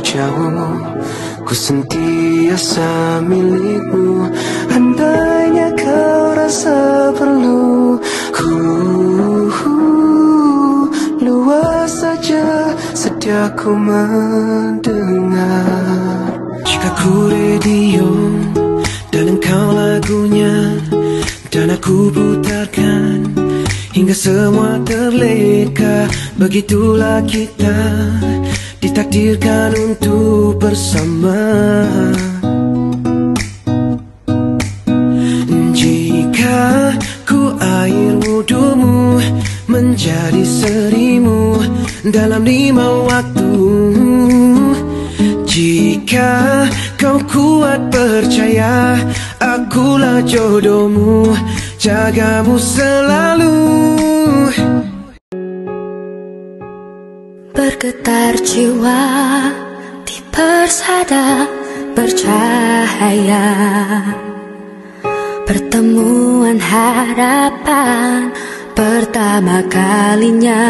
jauh, ku sentiasa milikmu. Andainya kau rasa perlu, luas saja sedia ku mendengar. Jika ku radio dan engkau lagunya, dan aku putarkan hingga semua terleka. Begitulah kita ditakdirkan untuk bersama. Jika ku air wudumu menjadi serimu dalam 5 waktu, jika kau kuat percaya, akulah jodohmu, jagamu selalu. Bergetar jiwa di persada bercahaya, pertemuan harapan pertama kalinya.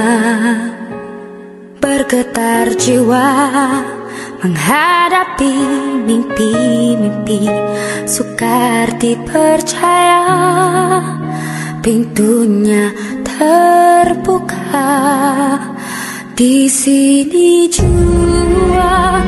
Bergetar jiwa menghadapi mimpi-mimpi, sukar dipercaya pintunya terbuka. Di sini jua